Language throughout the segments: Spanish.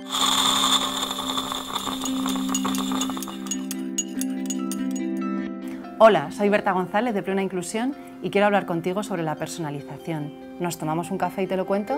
Hola, soy Berta González de Plena Inclusión y quiero hablar contigo sobre la personalización. ¿Nos tomamos un café y te lo cuento?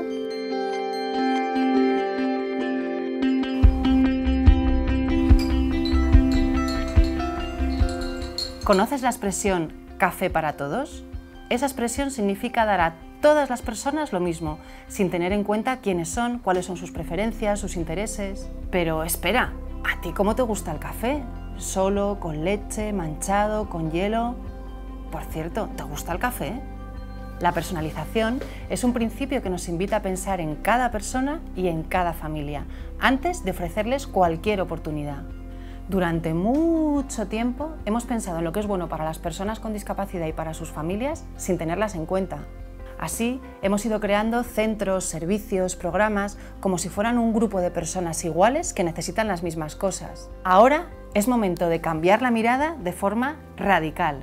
¿Conoces la expresión café para todos? Esa expresión significa dar a todas las personas lo mismo, sin tener en cuenta quiénes son, cuáles son sus preferencias, sus intereses. Pero espera, ¿a ti cómo te gusta el café? ¿Solo, con leche, manchado, con hielo? Por cierto, ¿te gusta el café? La personalización es un principio que nos invita a pensar en cada persona y en cada familia, antes de ofrecerles cualquier oportunidad. Durante mucho tiempo hemos pensado en lo que es bueno para las personas con discapacidad y para sus familias sin tenerlas en cuenta. Así, hemos ido creando centros, servicios, programas, como si fueran un grupo de personas iguales que necesitan las mismas cosas. Ahora es momento de cambiar la mirada de forma radical.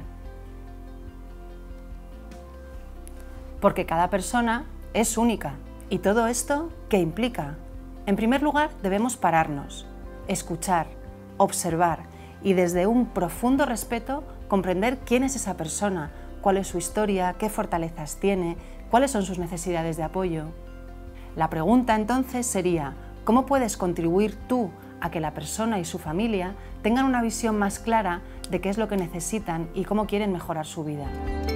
Porque cada persona es única. ¿Y todo esto qué implica? En primer lugar, debemos pararnos, escuchar, observar y desde un profundo respeto comprender quién es esa persona, cuál es su historia, qué fortalezas tiene, cuáles son sus necesidades de apoyo. La pregunta entonces sería, ¿cómo puedes contribuir tú a que la persona y su familia tengan una visión más clara de qué es lo que necesitan y cómo quieren mejorar su vida?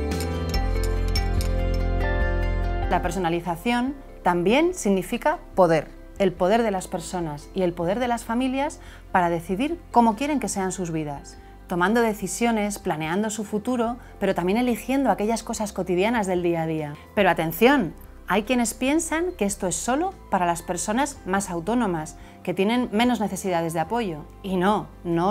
La personalización también significa poder, el poder de las personas y el poder de las familias para decidir cómo quieren que sean sus vidas, tomando decisiones, planeando su futuro, pero también eligiendo aquellas cosas cotidianas del día a día. Pero atención, hay quienes piensan que esto es solo para las personas más autónomas, que tienen menos necesidades de apoyo. Y no,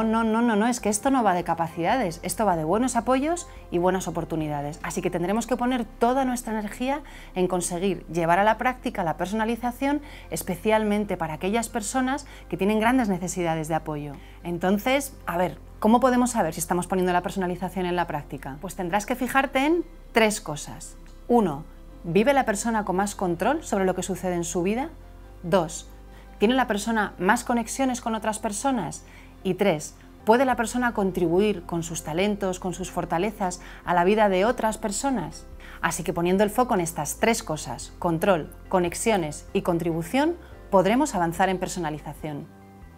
es que esto no va de capacidades, esto va de buenos apoyos y buenas oportunidades. Así que tendremos que poner toda nuestra energía en conseguir llevar a la práctica la personalización, especialmente para aquellas personas que tienen grandes necesidades de apoyo. Entonces, a ver, ¿cómo podemos saber si estamos poniendo la personalización en la práctica? Pues tendrás que fijarte en 3 cosas. 1. ¿Vive la persona con más control sobre lo que sucede en su vida? 2. ¿Tiene la persona más conexiones con otras personas? Y 3. ¿Puede la persona contribuir con sus talentos, con sus fortalezas a la vida de otras personas? Así que poniendo el foco en estas 3 cosas, control, conexiones y contribución, podremos avanzar en personalización.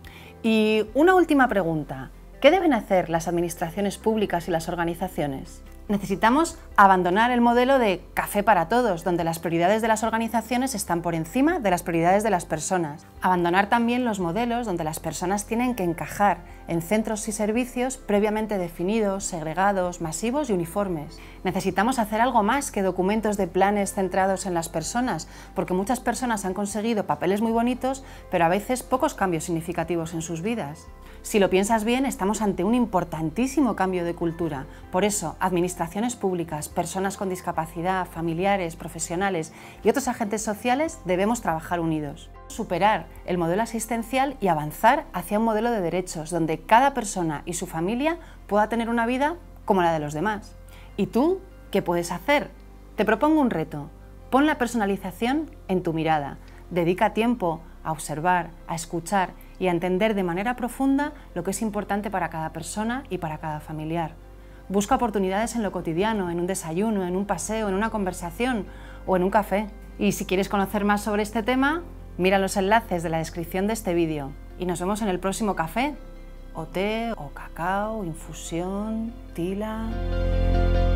Y una última pregunta. ¿Qué deben hacer las administraciones públicas y las organizaciones? Necesitamos abandonar el modelo de café para todos, donde las prioridades de las organizaciones están por encima de las prioridades de las personas. Abandonar también los modelos donde las personas tienen que encajar en centros y servicios previamente definidos, segregados, masivos y uniformes. Necesitamos hacer algo más que documentos de planes centrados en las personas, porque muchas personas han conseguido papeles muy bonitos, pero a veces pocos cambios significativos en sus vidas. Si lo piensas bien, estamos ante un importantísimo cambio de cultura. Por eso, administraciones públicas, personas con discapacidad, familiares, profesionales y otros agentes sociales debemos trabajar unidos. Superar el modelo asistencial y avanzar hacia un modelo de derechos, donde cada persona y su familia pueda tener una vida como la de los demás. ¿Y tú qué puedes hacer? Te propongo un reto. Pon la personalización en tu mirada. Dedica tiempo a observar, a escuchar y a entender de manera profunda lo que es importante para cada persona y para cada familiar. Busca oportunidades en lo cotidiano, en un desayuno, en un paseo, en una conversación o en un café. Y si quieres conocer más sobre este tema, mira los enlaces de la descripción de este vídeo. Y nos vemos en el próximo café, o té, o cacao, infusión, tila...